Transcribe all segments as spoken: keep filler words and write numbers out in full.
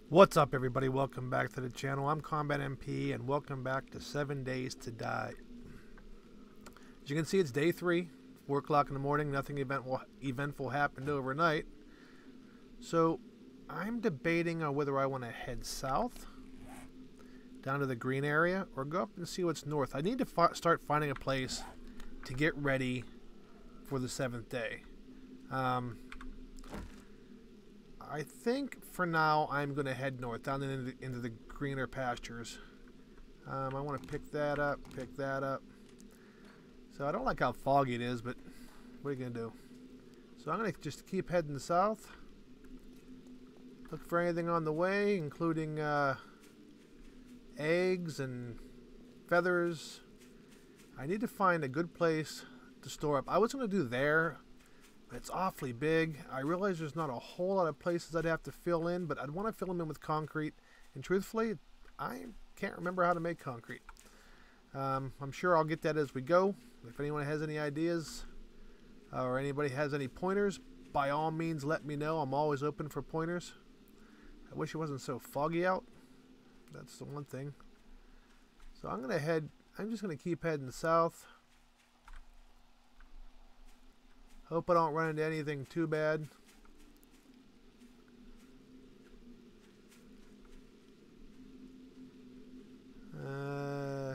What's up, everybody? Welcome back to the channel. I'm Combat M P, and welcome back to Seven Days to Die. As you can see, it's day three, four o'clock in the morning. Nothing event eventful happened overnight. So I'm debating on whether I want to head south, down to the green area, or go up and see what's north. I need to fi start finding a place to get ready for the seventh day. Um... I think for now I'm going to head north, down into the, into the greener pastures. Um, I want to pick that up, pick that up. So I don't like how foggy it is, but what are you going to do? So I'm going to just keep heading south. Look for anything on the way, including uh, eggs and feathers. I need to find a good place to store up. I was going to do there. It's awfully big. I realize there's not a whole lot of places I'd have to fill in, but I'd want to fill them in with concrete. And truthfully, I can't remember how to make concrete. Um, I'm sure I'll get that as we go. If anyone has any ideas uh, or anybody has any pointers, by all means let me know. I'm always open for pointers. I wish it wasn't so foggy out. That's the one thing. So I'm going to head, I'm just going to keep heading south. Hope I don't run into anything too bad. Uh,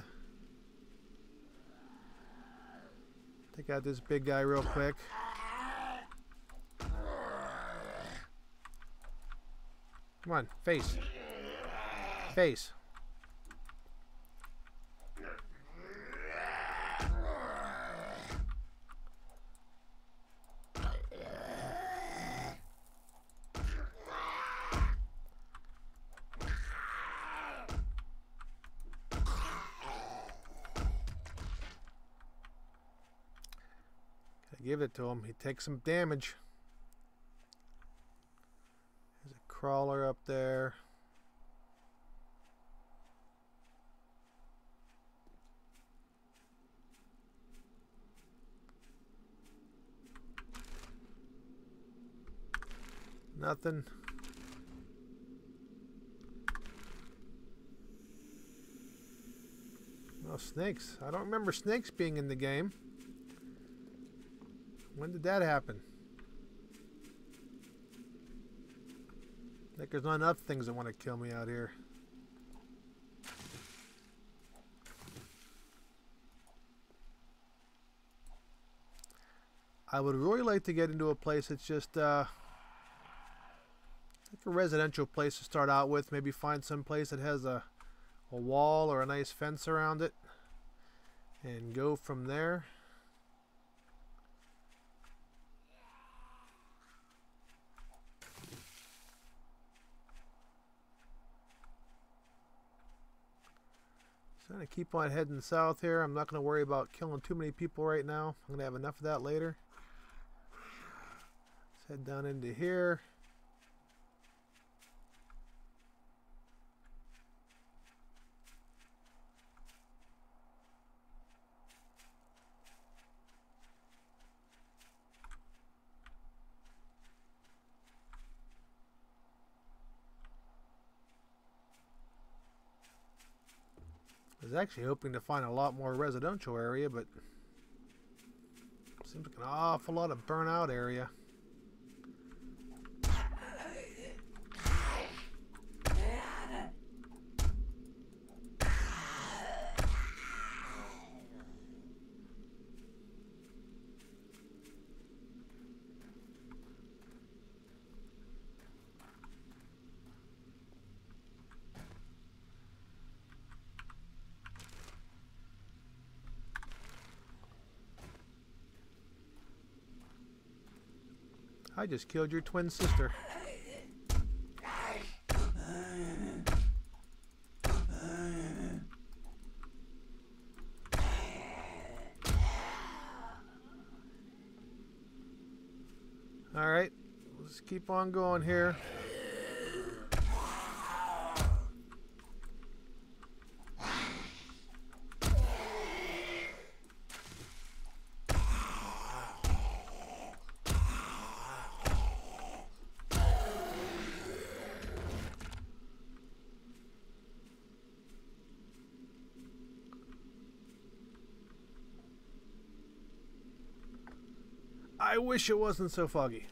take out this big guy real quick. Come on, face. Face. Give it to him. He takes some damage. There's a crawler up there. Nothing. No snakes. I don't remember snakes being in the game. When did that happen? I think there's not enough things that want to kill me out here. I would really like to get into a place that's just uh, like a residential place to start out with. Maybe find some place that has a, a wall or a nice fence around it and go from there. So I'm going to keep on heading south here. I'm not going to worry about killing too many people right now. I'm going to have enough of that later. Let's head down into here. I was actually hoping to find a lot more residential area, but seems like an awful lot of burnout area. I just killed your twin sister. All right, let's keep on going here. I wish it wasn't so foggy.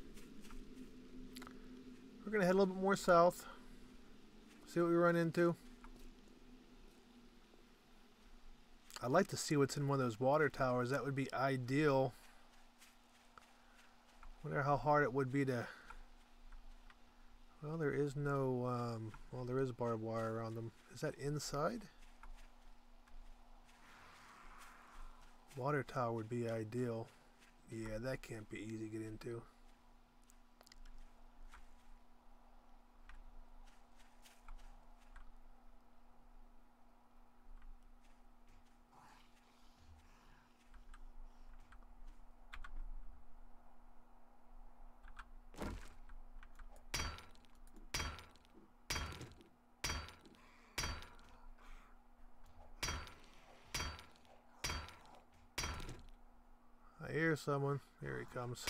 We're going to head a little bit more south. See what we run into. I'd like to see what's in one of those water towers. That would be ideal. Wonder how hard it would be to... Well, there is no... Um, well, there is barbed wire around them. Is that inside? Water tower would be ideal. Yeah, that can't be easy to get into. I hear someone. Here he comes.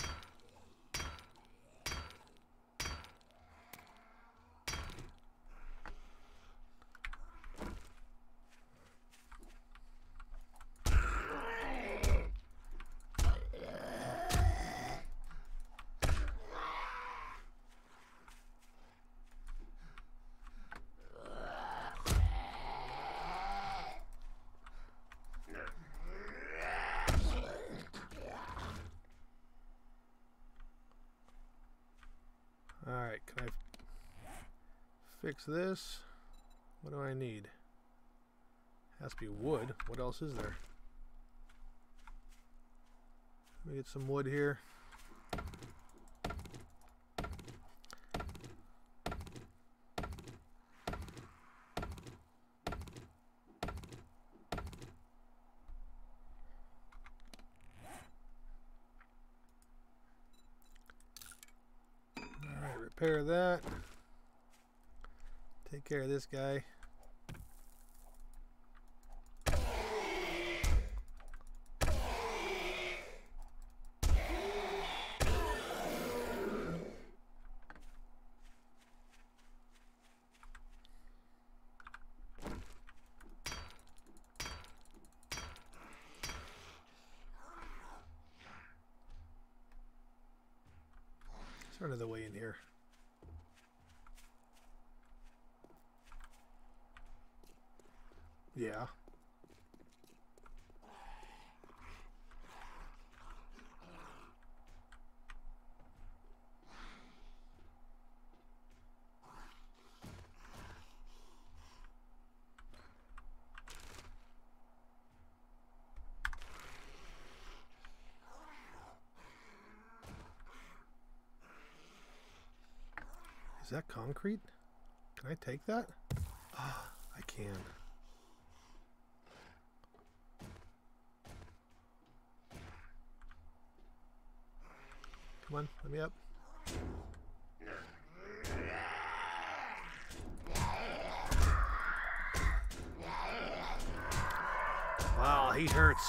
Alright, can I fix this? What do I need? Has to be wood. What else is there? Let me get some wood here. Repair that. Take care of this guy. Is there another way in here? Yeah. Is that concrete? Can I take that? Ah, I can. Come on, let me up. Wow, heat hurts.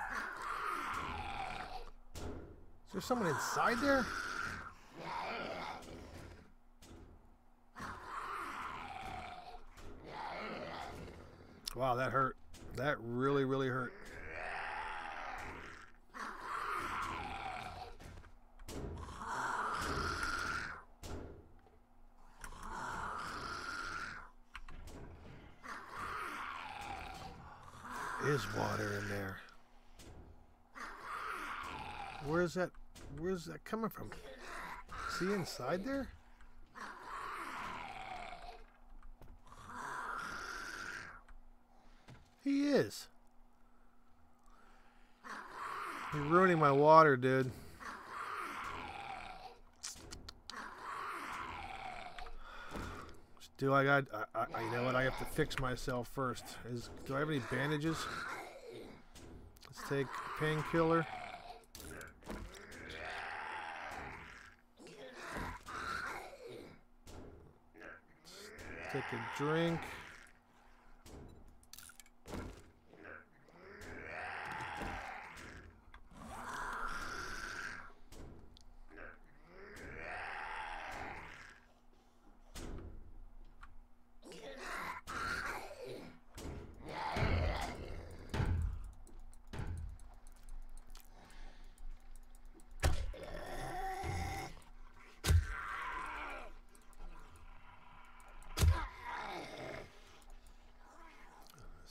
Is there someone inside there? Wow, that hurt. That really, really hurt. Is water in there? Where's that? Where's that coming from? Is he inside there? He is. You're ruining my water, dude. Do I got? I, I, you know what? I have to fix myself first. Is do I have any bandages? Let's take painkiller. Take a drink.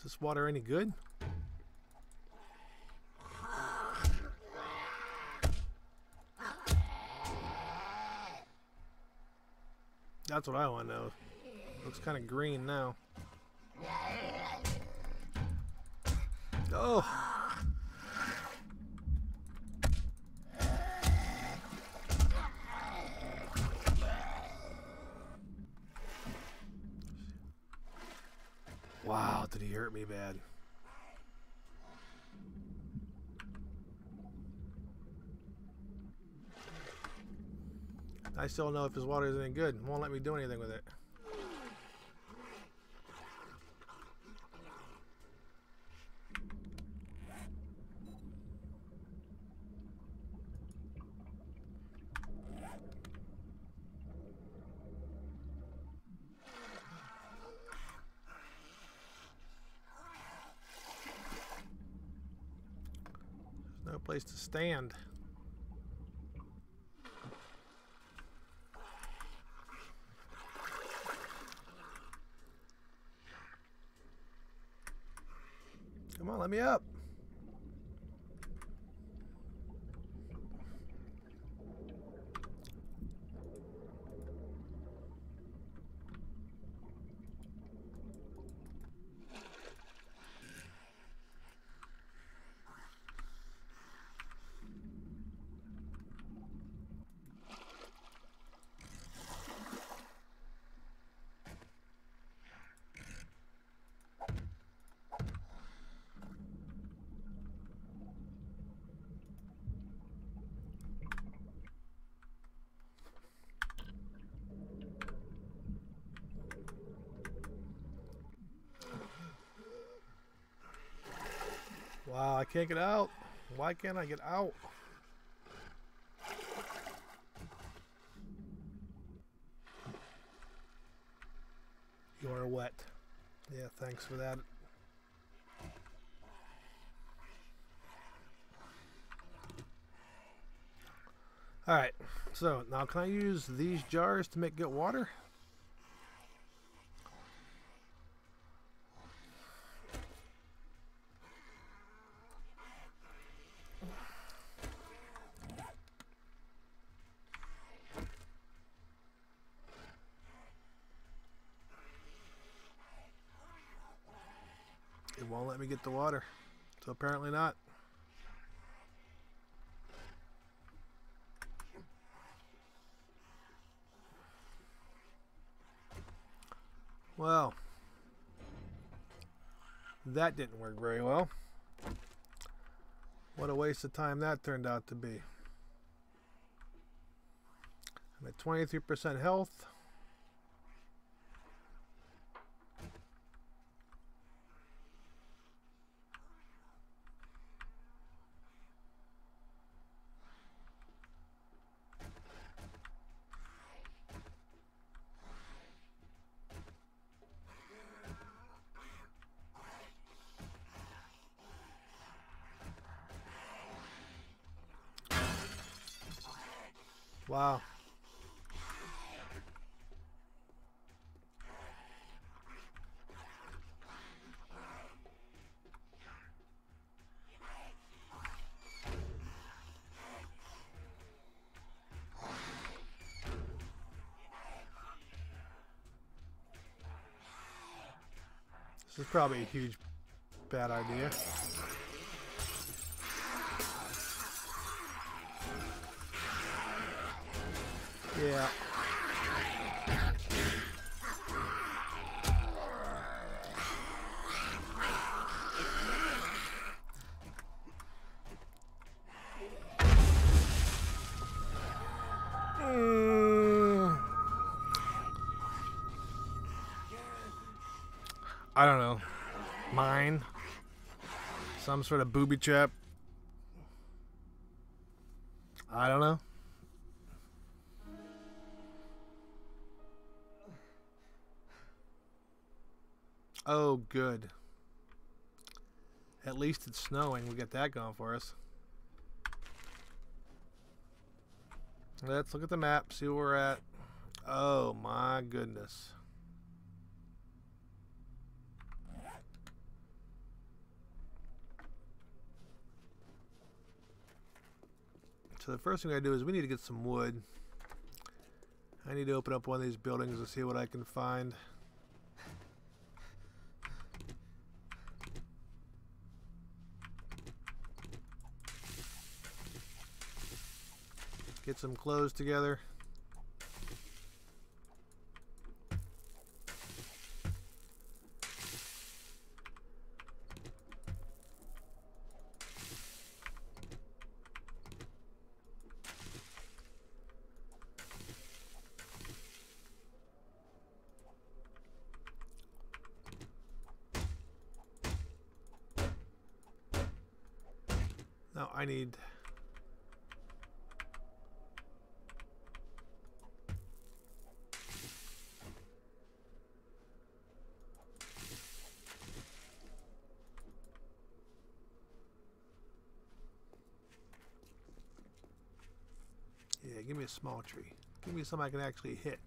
this water any good? That's what I want to know. Looks kind of green now. Oh! Wow, did he hurt me bad? I still don't know if his water is any good. Won't let me do anything with it. There's no place to stand. Come on, let me up. Wow, I can't get out. Why can't I get out? You are wet. Yeah, thanks for that. Alright, so now can I use these jars to make get water? It won't let me get the water, so apparently not. Well, that didn't work very well. What a waste of time that turned out to be. I'm at twenty-three percent health. Wow. This is probably a huge bad idea. Yeah. Mm. I don't know. Mine. Some sort of booby trap. I don't know. Oh, good. At least it's snowing. We get that going for us. Let's look at the map, see where we're at. Oh, my goodness. so the first thing I do is we need to get some wood. I need to open up one of these buildings and see what I can find. Get some clothes together. No, I need... Yeah, give me a small tree. Give me something I can actually hit.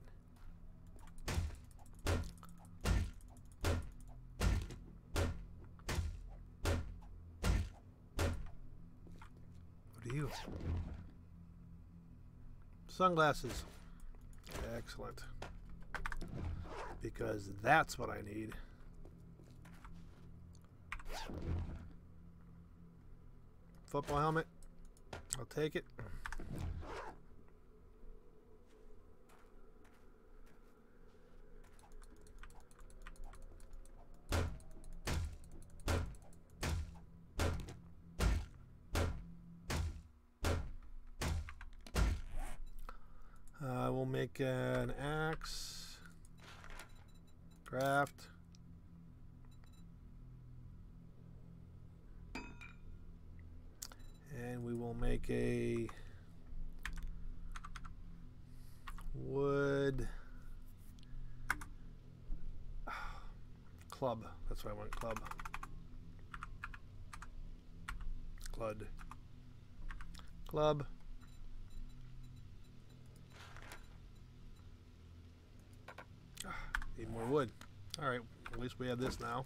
What are you? Sunglasses. Excellent. Because that's what I need. Football helmet. I'll take it. Uh, we'll make an axe, craft, and we will make a wood club. That's what I want, club. Clud. Club. Need more wood. Alright, at least we have this now.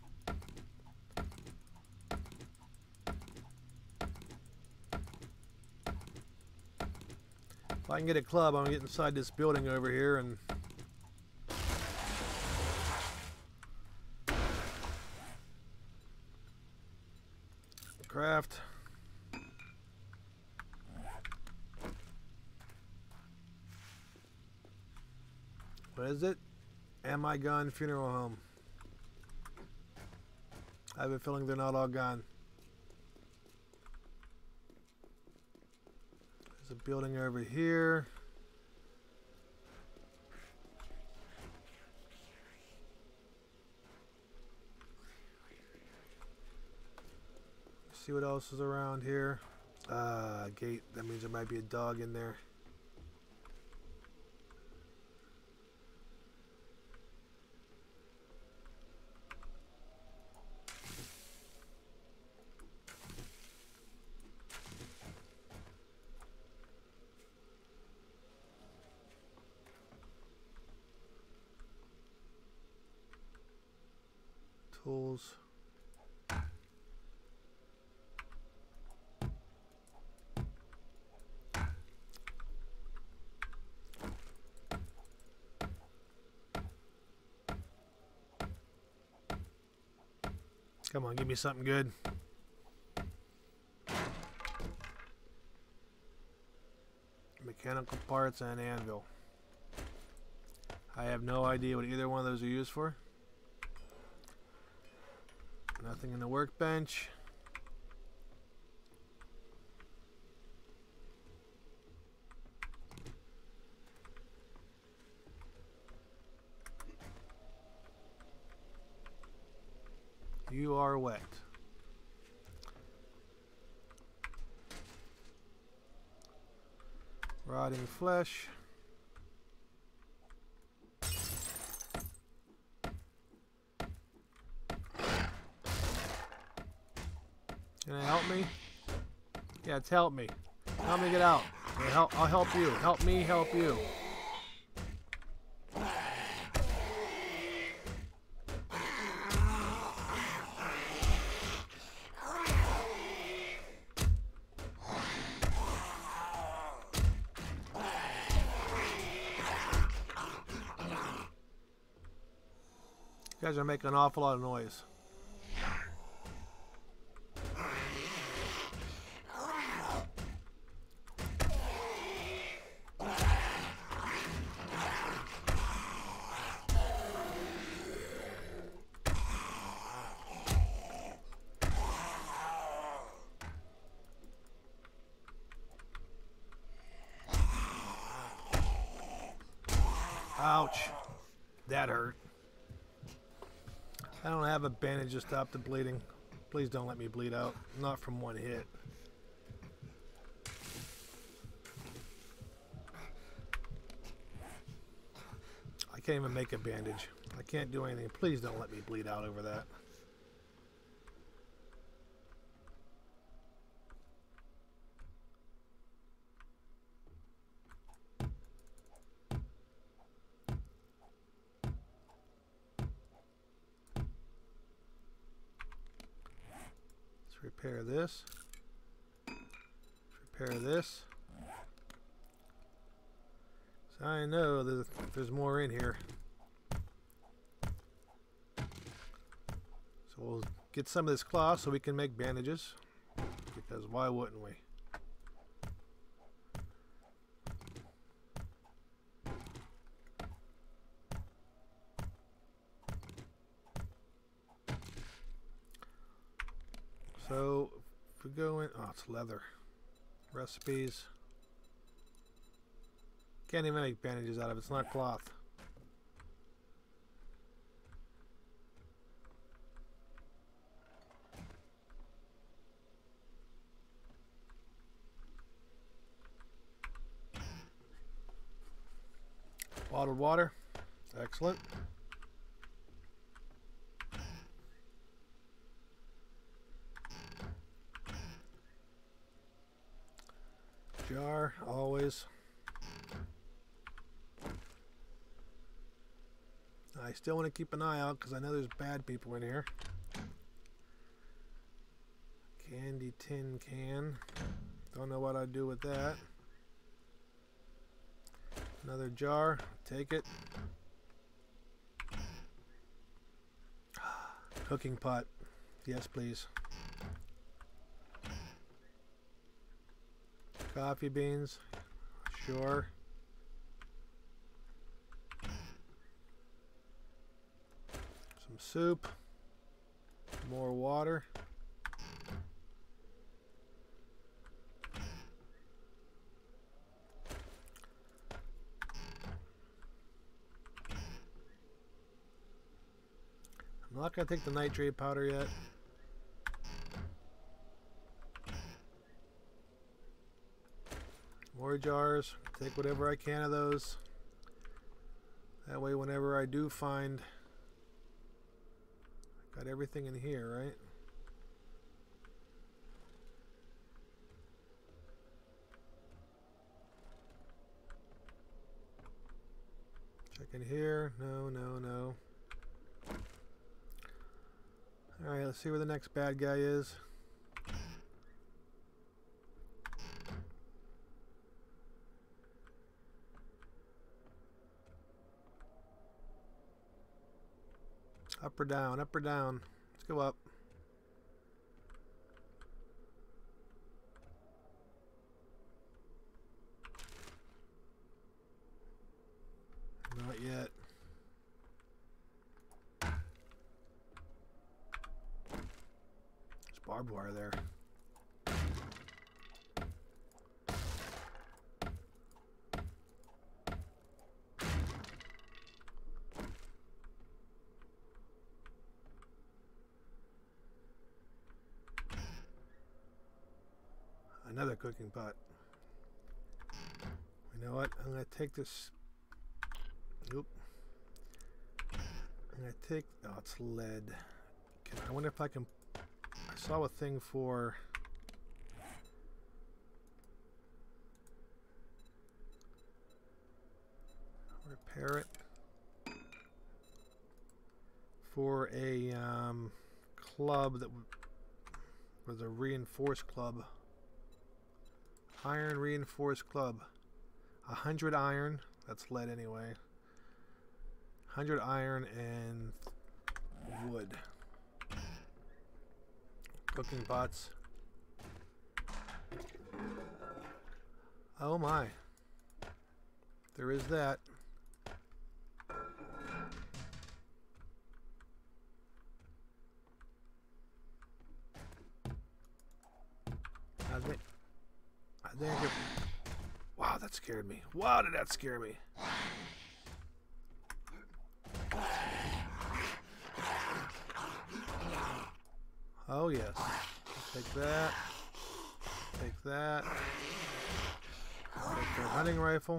If I can get a club, I'm gonna get inside this building over here and craft. What is it? Am I Gone Funeral Home. I have a feeling they're not all gone. There's a building over here. See what else is around here. Uh, gate. That means there might be a dog in there. Tools. Come on, give me something good. Mechanical parts and anvil. I have no idea what either one of those are used for. Nothing in the workbench. You are wet. Rotting flesh. Can it help me? Yeah, it's help me. Help me get out. I'll help, I'll help you. Help me help you. You guys are making an awful lot of noise. Ouch. That hurt. I don't have a bandage to stop the bleeding. Please don't let me bleed out. Not from one hit. I can't even make a bandage. I can't do anything. Please don't let me bleed out over that. Repair this. Repair this. So I know there's, there's more in here. So we'll get some of this cloth so we can make bandages. Because why wouldn't we? So, if we go in, oh, it's leather. Recipes. Can't even make bandages out of it, it's not cloth. Bottled water, excellent. Jar, always. I still want to keep an eye out because I know there's bad people in here. Candy tin can. Don't know what I'd do with that. Another jar. Take it. Cooking pot. Yes, please. Coffee beans, sure. Some soup, more water. I'm not going to take the nitrate powder yet. More jars. Take whatever I can of those. That way whenever I do find... Got everything in here, right? Check in here. No, no, no. Alright, let's see where the next bad guy is. Up or down, up or down. Let's go up. Not yet. There's barbed wire there. Another cooking pot. You know what? I'm going to take this. Oop. I'm going to take. Oh, it's lead. Can, I wonder if I can. I saw a thing for. Repair it. For a um, club that was a reinforced club. Iron reinforced club. A hundred iron. That's lead anyway. Hundred iron and wood. Cooking pots. Oh my. There is that. I think, I think I could, wow, that scared me. Wow, did that scare me? Oh yes. Take that. Take that. Take their hunting rifle.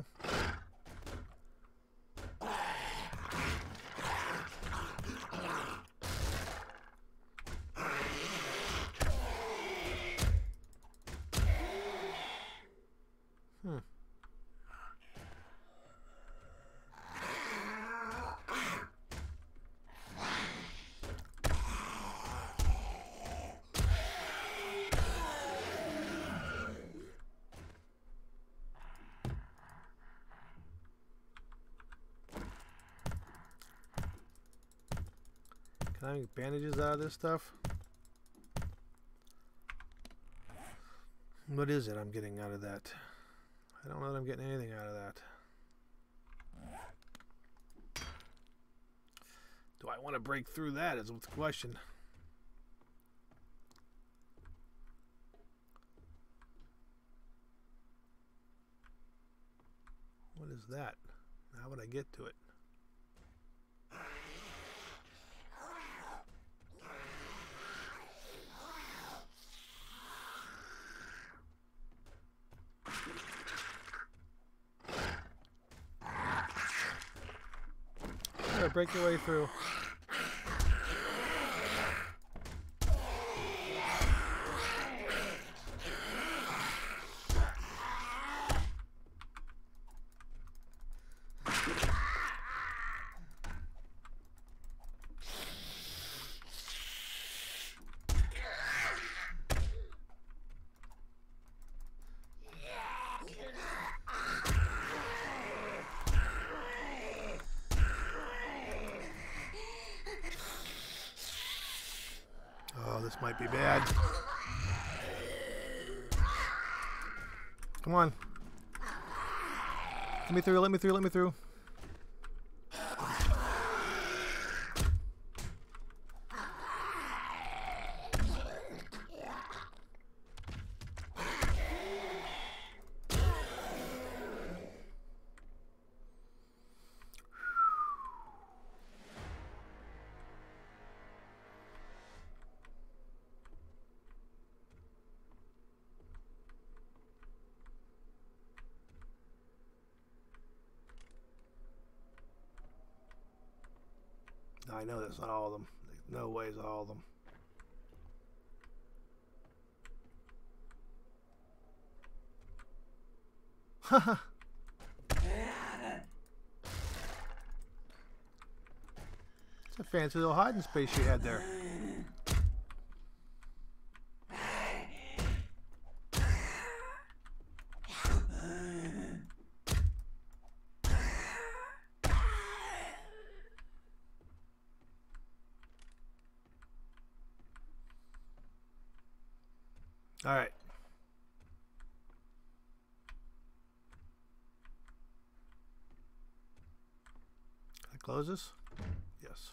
Hmm. Can I make bandages out of this stuff? What is it I'm getting out of that? I don't know that I'm getting anything out of that. Do I want to break through that is the question. What is that? How would I get to it? There, break your way through. Oh, this might be bad. Come on. Let me through, let me through, let me through. I know that's not all of them. No way is all of them. Haha. It's a fancy little hiding space you had there. All right. Can I close this? Yes.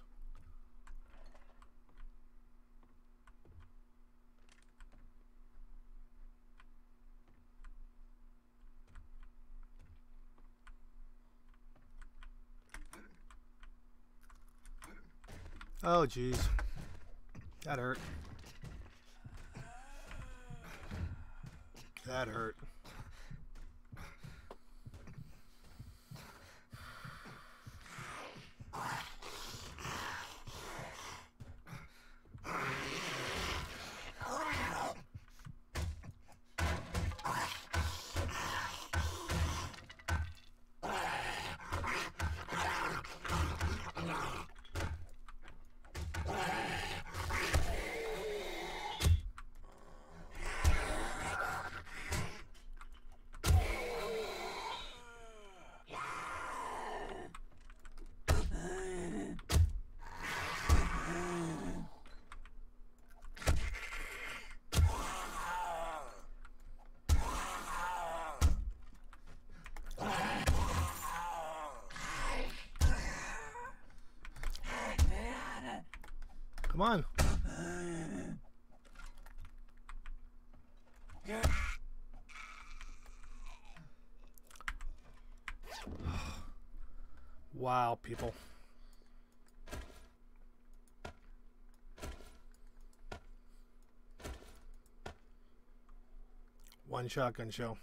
Oh, geez. That hurt. That hurt. Come on. Wow, people. One shotgun show.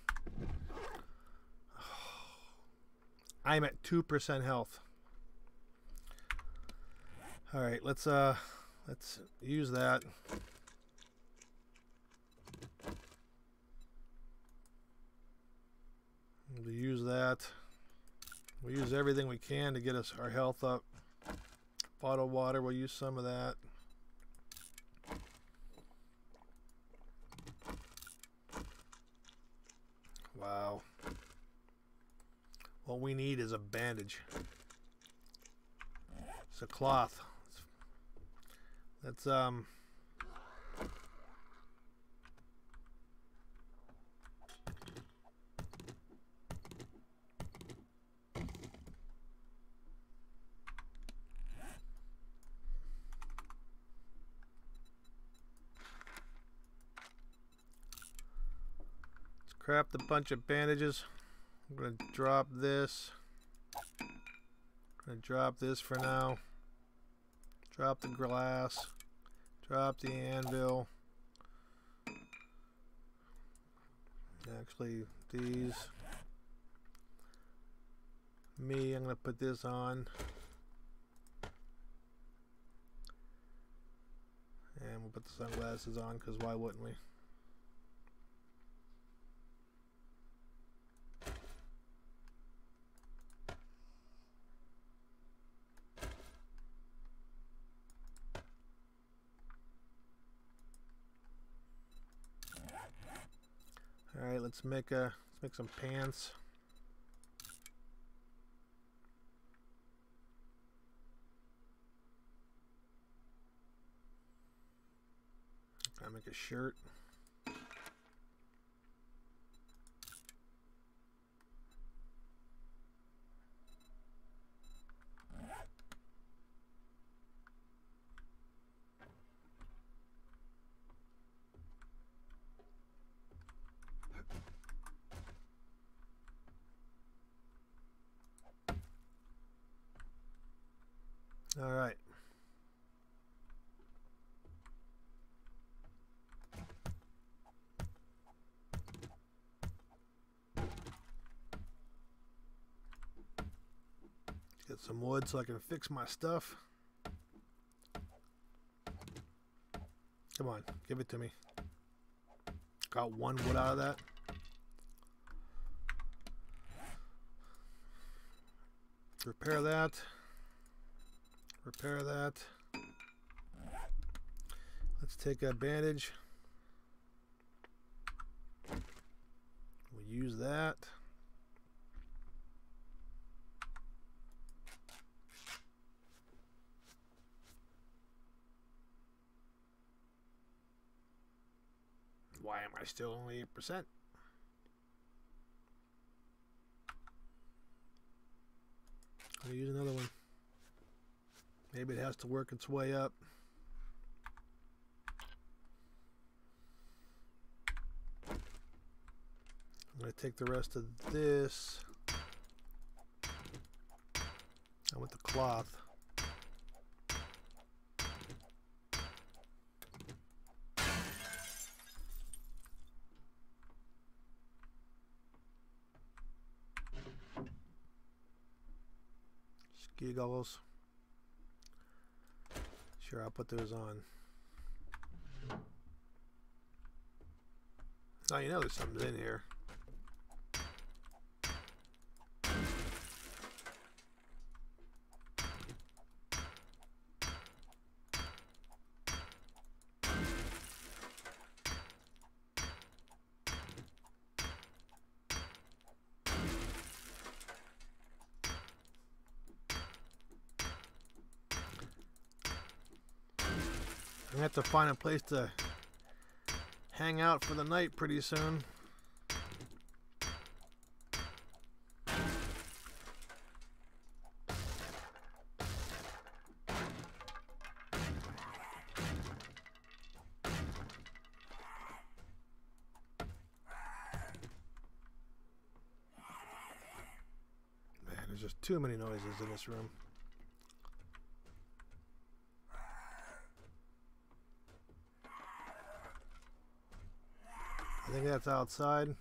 I'm at two percent health. All right, let's uh let's use that. We'll use that. We'll use everything we can to get us our health up. Bottled water, we'll use some of that. Wow. What we need is a bandage. It's a cloth. Let's um craft a bunch of bandages. I'm going to drop this. I'm going to drop this for now. Drop the glass. Drop the anvil. Actually, these. Me, I'm going to put this on. And we'll put the sunglasses on because why wouldn't we? All right, let's make a let's make some pants. I'll make a shirt. All right. Get some wood so I can fix my stuff. Come on, give it to me. Got one wood out of that. Repair that. Repair that. Let's take a bandage. We'll use that. Why am I still only eight percent? I'll use another one. Maybe it has to work its way up. I'm going to take the rest of this. I want the cloth. Ski goggles. Sure, I'll put those on. Oh, you know there's something in here. I have to find a place to hang out for the night pretty soon. too many noises in this room. I think that's outside.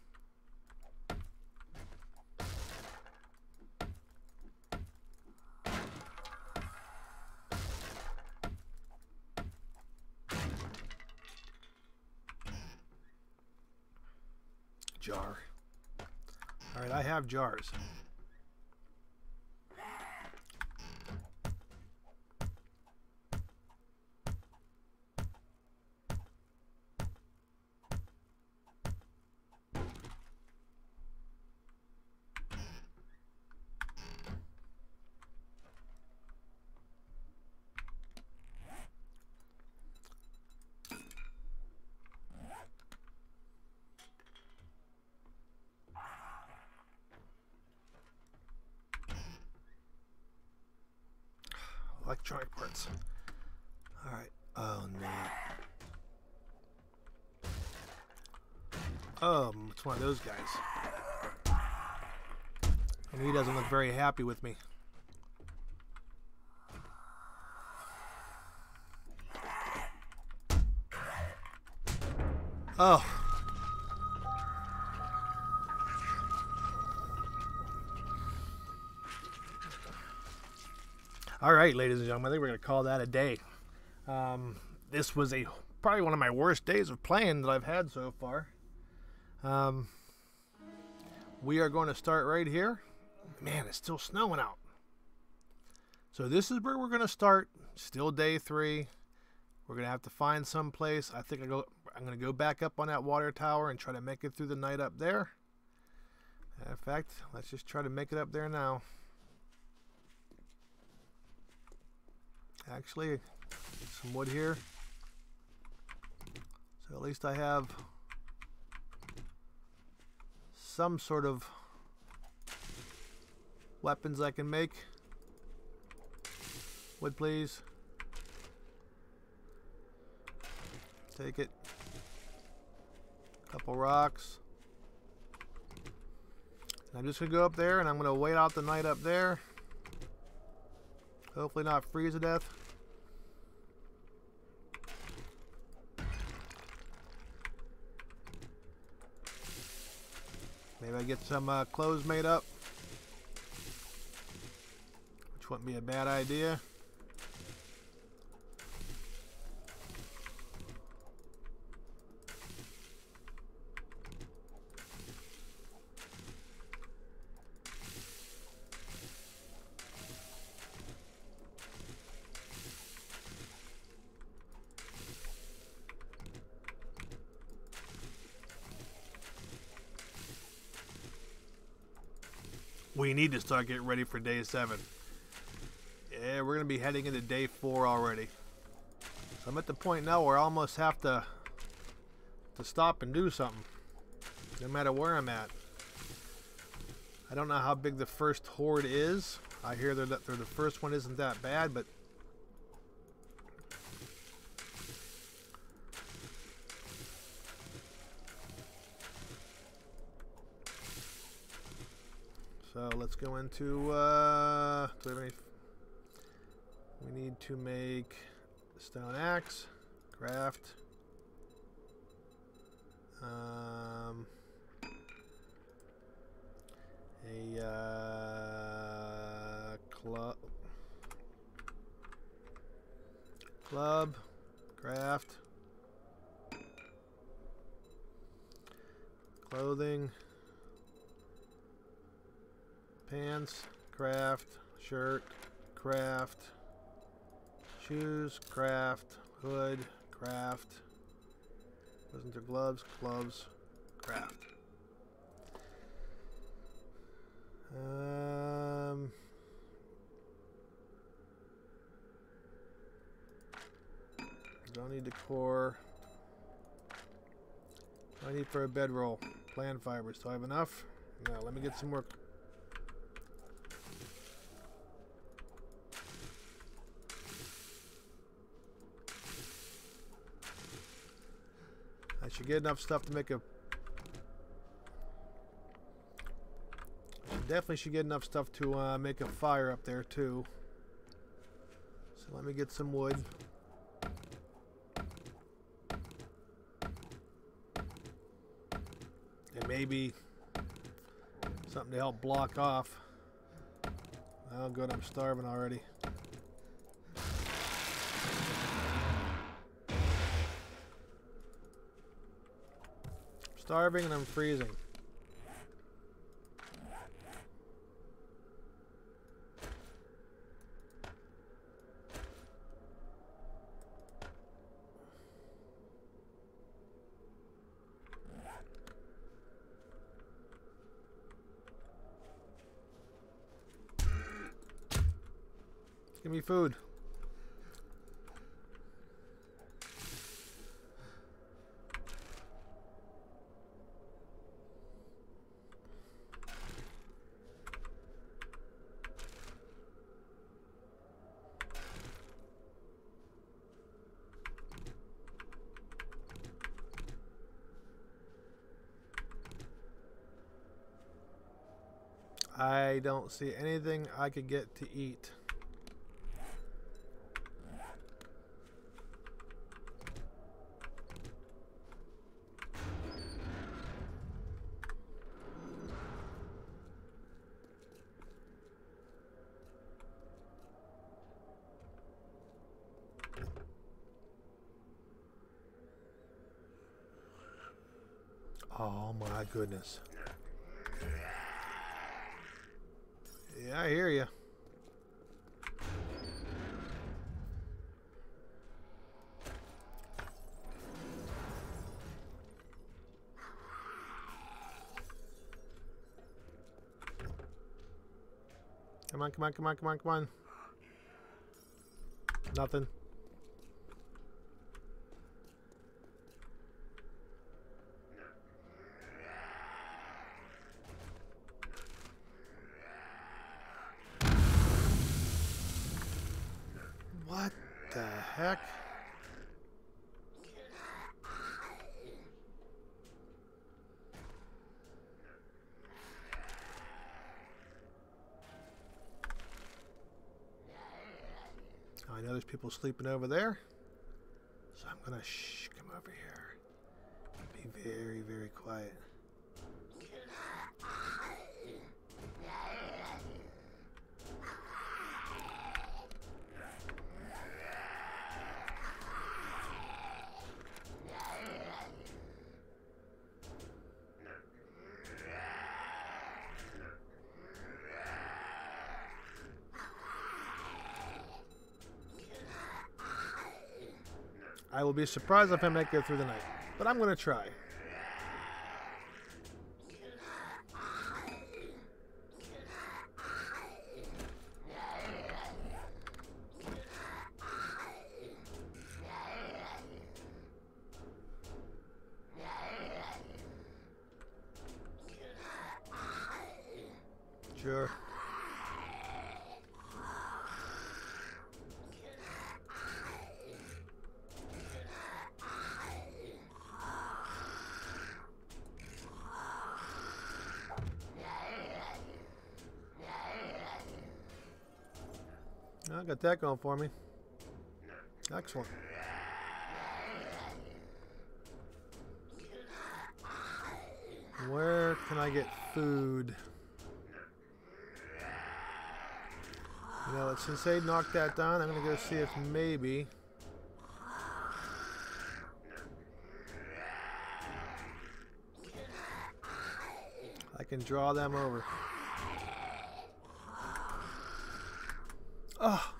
Jar. All right, I have jars. Electronic parts. All right. Oh no. Oh, it's one of those guys. And he doesn't look very happy with me. Oh. All right, ladies and gentlemen, I think we're going to call that a day. Um, this was a probably one of my worst days of playing that I've had so far. Um, we are going to start right here. Man, it's still snowing out. So this is where we're going to start. Still day three. We're going to have to find some place. I think I go, I'm going to go back up on that water tower and try to make it through the night up there. In fact, let's just try to make it up there now. Actually, some wood here. So at least I have some sort of weapons I can make. Wood, please. Take it. Couple rocks. And I'm just going to go up there and I'm going to wait out the night up there. Hopefully not freeze to death. Maybe I get some uh, clothes made up, which wouldn't be a bad idea. We need to start getting ready for day seven. Yeah, we're going to be heading into day four already. So I'm at the point now where I almost have to, to stop and do something, no matter where I'm at. I don't know how big the first horde is. I hear that the first one isn't that bad, but so let's go into, uh, do we have any, we need to make a stone axe, craft, um, a, uh, club, club, craft, clothing, pants, craft, shirt, craft, shoes, craft, hood, craft, wasn't there gloves, gloves, craft. Um, don't need decor. I need for a bedroll. Plant fibers. Do I have enough? No, let me get some more. I should get enough stuff to make a definitely should get enough stuff to uh, make a fire up there too. So let me get some wood. And maybe something to help block off. Oh good, I'm starving already. Starving and I'm freezing. Give me food. I don't see anything I could get to eat. Oh my goodness. Yeah, I hear you. Come on, come on, come on, come on, come on. Nothing. What the heck? Oh, I know there's people sleeping over there. So I'm gonna shh, come over here. Be very, very quiet. I will be surprised if I make it through the night, but I'm going to try. Sure. I got that going for me. Excellent. Where can I get food? You know, since they knocked that down, I'm going to go see if maybe I can draw them over. Oh.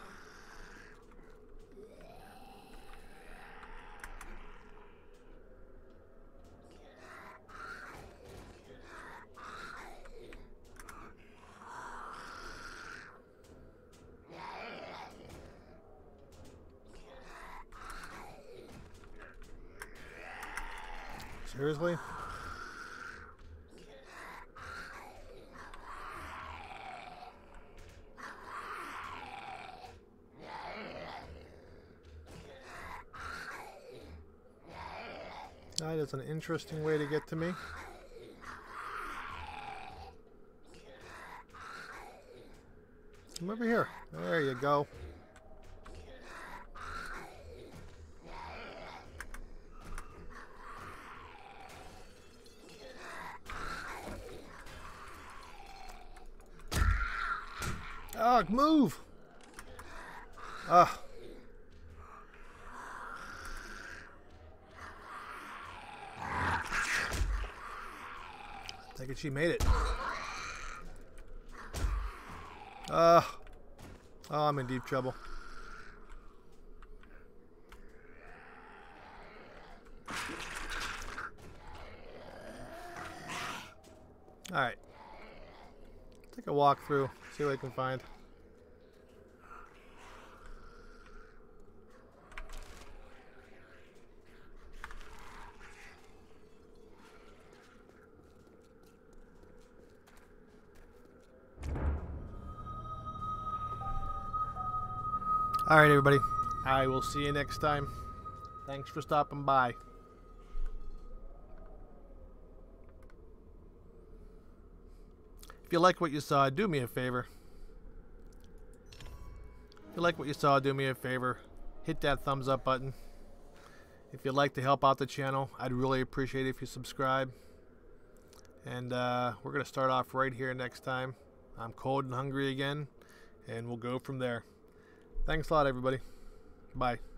Seriously? That is an interesting way to get to me. Come over here. There you go. Oh, move! Ah. Take it, she made it. Uh, oh, I'm in deep trouble. Alright. Take a walk through, see what I can find. Alright, everybody. I will see you next time. Thanks for stopping by. If you like what you saw, do me a favor. If you like what you saw, do me a favor. Hit that thumbs up button. If you'd like to help out the channel, I'd really appreciate it if you subscribe. And uh, we're going to start off right here next time. I'm cold and hungry again, and we'll go from there. Thanks a lot, everybody. Bye.